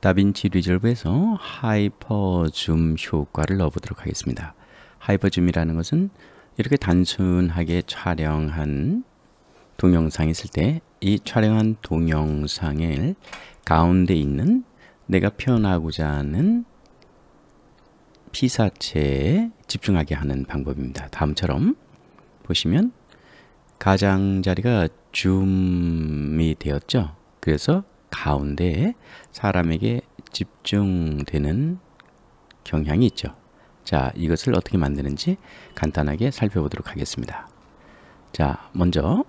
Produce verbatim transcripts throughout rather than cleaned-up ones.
다빈치 리졸브에서 하이퍼 줌 효과를 넣어보도록 하겠습니다. 하이퍼 줌이라는 것은 이렇게 단순하게 촬영한 동영상이 있을 때 이 촬영한 동영상을 가운데 있는 내가 표현하고자 하는 피사체에 집중하게 하는 방법입니다. 다음처럼 보시면 가장자리가 줌이 되었죠. 그래서 가운데에 사람에게 집중되는 경향이 있죠. 자, 이것을 어떻게 만드는지 간단하게 살펴보도록 하겠습니다. 자, 먼저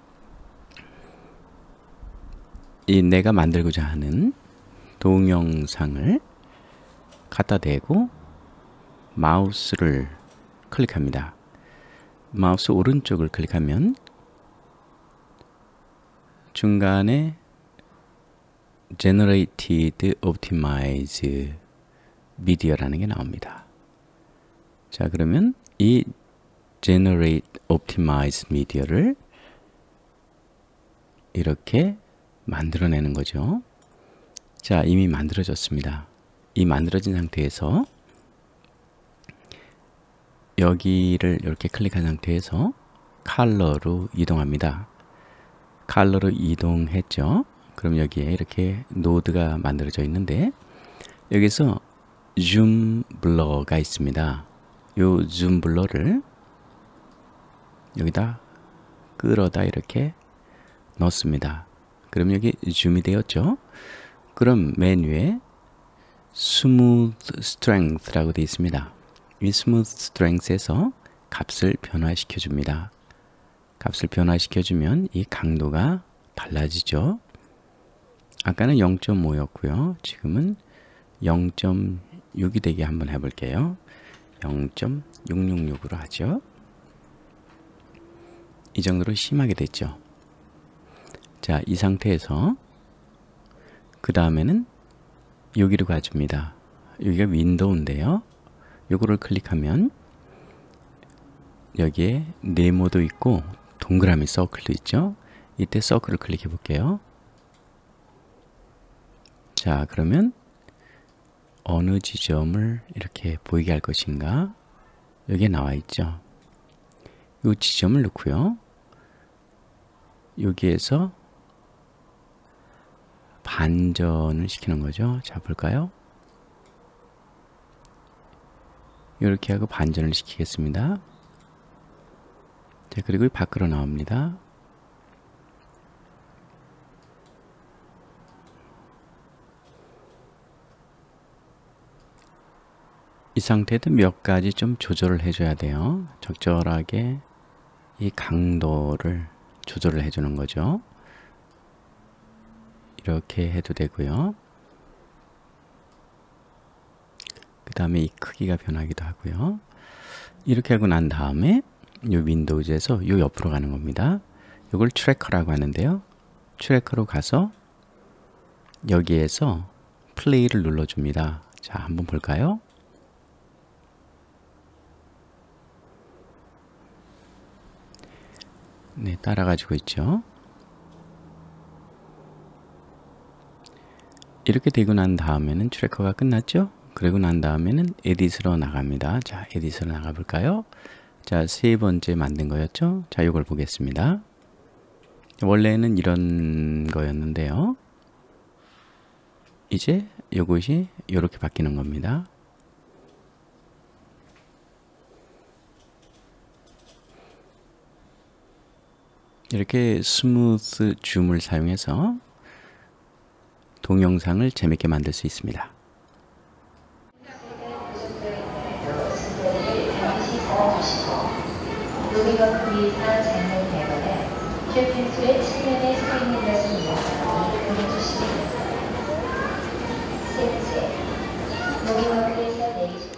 이 내가 만들고자 하는 동영상을 갖다 대고 마우스를 클릭합니다. 마우스 오른쪽을 클릭하면 중간에 Generated Optimized Video라는 게 나옵니다. 자, 그러면 이 Generate Optimized Video를 이렇게 만들어내는 거죠. 자, 이미 만들어졌습니다. 이 만들어진 상태에서 여기를 이렇게 클릭한 상태에서 컬러로 이동합니다. 컬러로 이동했죠. 그럼 여기에 이렇게 노드가 만들어져 있는데 여기서 줌 블러가 있습니다. 요 줌 블러를 여기다 끌어다 이렇게 넣습니다. 그럼 여기 줌이 되었죠. 그럼 메뉴에 Smooth Strength라고 되어 있습니다. 이 Smooth Strength에서 값을 변화시켜 줍니다. 값을 변화시켜 주면 이 강도가 달라지죠. 아까는 영 점 오였고요. 지금은 영 점 육이 되게 한번 해볼게요. 영 점 육육육으로 하죠. 이 정도로 심하게 됐죠. 자, 이 상태에서 그 다음에는 여기로 가줍니다. 여기가 윈도우인데요. 요거를 클릭하면 여기에 네모도 있고 동그라미 서클도 있죠. 이때 서클을 클릭해 볼게요. 자, 그러면 어느 지점을 이렇게 보이게 할 것인가? 여기에 나와 있죠. 이 지점을 넣고요. 여기에서 반전을 시키는 거죠. 자, 볼까요? 이렇게 하고 반전을 시키겠습니다. 자, 그리고 밖으로 나옵니다. 이 상태도 몇 가지 좀 조절을 해줘야 돼요. 적절하게 이 강도를 조절을 해주는 거죠. 이렇게 해도 되고요. 그 다음에 이 크기가 변하기도 하고요. 이렇게 하고 난 다음에 이 윈도우즈에서 이 옆으로 가는 겁니다. 이걸 트래커라고 하는데요. 트래커로 가서 여기에서 플레이를 눌러줍니다. 자, 한번 볼까요? 네, 따라가지고 있죠. 이렇게 되고 난 다음에는 트래커가 끝났죠? 그리고 난 다음에는 에딧으로 나갑니다. 자, 에딧으로 나가볼까요? 자, 세 번째 만든 거였죠? 자, 이걸 보겠습니다. 원래는 이런 거였는데요. 이제 이것이 이렇게 바뀌는 겁니다. 이렇게 스무스 줌을 사용해서 동영상을 재밌게 만들 수 있습니다. 로비가 구입한 장면 대본에 큐피트의 측면에 서 있는 것을 이용하여 보내주시기 바랍니다. 셋째, 로비워크에서 내리시